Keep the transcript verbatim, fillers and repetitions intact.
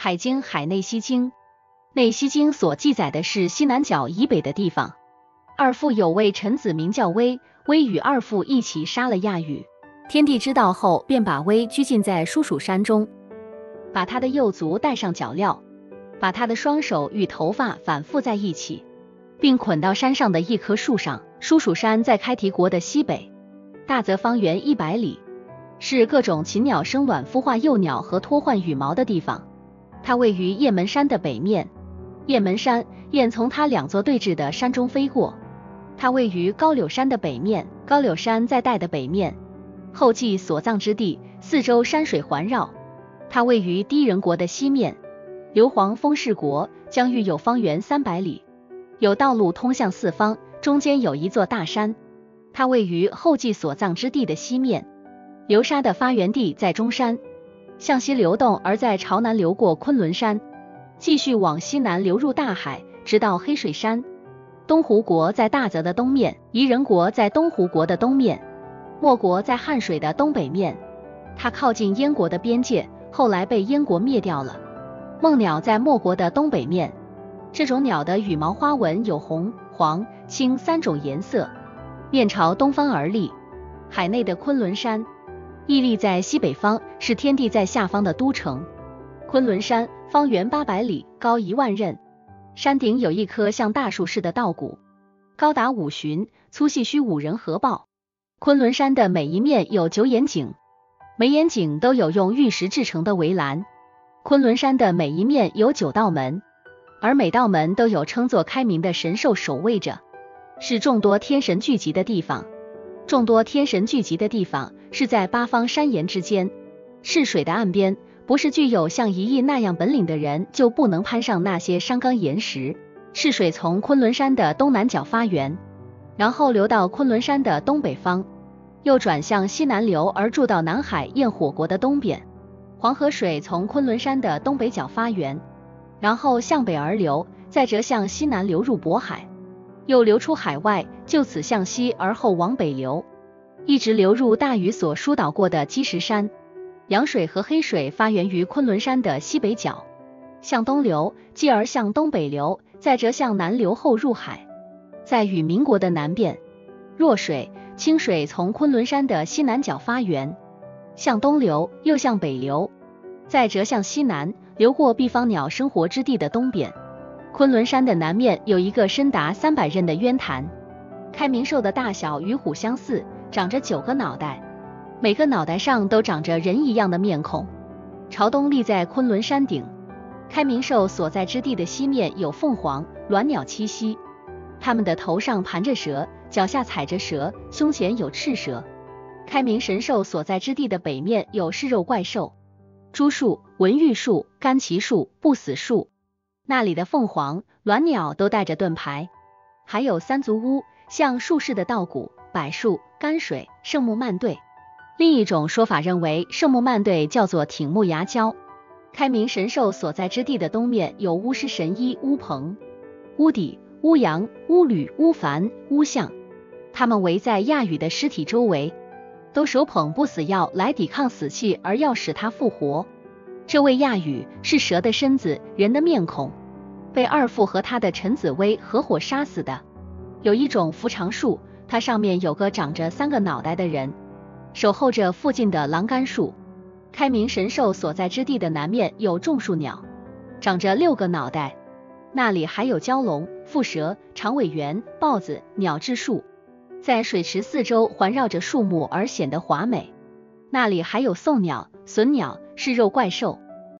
海经海内西经，内西经所记载的是西南角以北的地方。二父有位臣子名叫威，威与二父一起杀了亚羽。天帝知道后，便把威拘禁在叔蜀山中，把他的右足戴上脚镣，把他的双手与头发反复在一起，并捆到山上的一棵树上。叔蜀山在开提国的西北，大则方圆一百里，是各种禽鸟生卵、孵化幼鸟和脱换羽毛的地方。它位于雁门山的北面，雁门山，雁从它两座对峙的山中飞过。它位于高柳山的北面，高柳山在代的北面，后继所葬之地，四周山水环绕。它位于低人国的西面，硫磺封氏国，疆域有方圆三百里，有道路通向四方，中间有一座大山。它位于后继所葬之地的西面，流沙的发源地在中山，向西流动，而在朝南流过昆仑山，继续往西南流入大海，直到黑水山。东胡国在大泽的东面，夷人国在东胡国的东面，莫国在汉水的东北面。它靠近燕国的边界，后来被燕国灭掉了。梦鸟在莫国的东北面，这种鸟的羽毛花纹有红、黄、青三种颜色，面朝东方而立。海内的昆仑山，屹立在西北方，是天帝在下方的都城。昆仑山方圆八百里，高一万仞，山顶有一棵像大树似的稻谷，高达五旬，粗细须五人合抱。昆仑山的每一面有九眼井，每眼井都有用玉石制成的围栏。昆仑山的每一面有九道门，而每道门都有称作开明的神兽守卫着，是众多天神聚集的地方。众多天神聚集的地方是在八方山岩之间，是水的岸边，不是具有像一役那样本领的人就不能攀上那些山冈岩石。是水从昆仑山的东南角发源，然后流到昆仑山的东北方，又转向西南流而注到南海焰火国的东边。黄河水从昆仑山的东北角发源，然后向北而流，再折向西南流入渤海，又流出海外，就此向西而后往北流，一直流入大禹所疏导过的积石山。洋水和黑水发源于昆仑山的西北角，向东流，继而向东北流，再折向南流后入海，在禹民国的南边。弱水、清水从昆仑山的西南角发源，向东流，又向北流，再折向西南，流过避方鸟生活之地的东边。昆仑山的南面有一个深达三百仞的渊潭，开明兽的大小与虎相似，长着九个脑袋，每个脑袋上都长着人一样的面孔。朝东立在昆仑山顶，开明兽所在之地的西面有凤凰、鸾鸟栖息，它们的头上盘着蛇，脚下踩着蛇，胸前有赤蛇。开明神兽所在之地的北面有噬肉怪兽、朱树、文玉树、甘奇树、不死树，那里的凤凰、鸾鸟都带着盾牌。还有三足乌，像树似的稻谷、柏树、甘水、圣木蔓队。另一种说法认为圣木蔓队叫做挺木牙蛟。开明神兽所在之地的东面有巫师神医乌鹏、乌底、乌阳、乌吕、乌凡、乌象，他们围在亚羽的尸体周围，都手捧不死药来抵抗死气，而要使他复活。这位亚羽是蛇的身子，人的面孔，被二父和他的臣子威合伙杀死的。有一种扶长树，它上面有个长着三个脑袋的人，守候着附近的琅秆树。开明神兽所在之地的南面有种树鸟，长着六个脑袋，那里还有蛟龙、蝮蛇、长尾猿、豹子、鸟雉树，在水池四周环绕着树木而显得华美。那里还有宋鸟、隼鸟，是肉怪兽。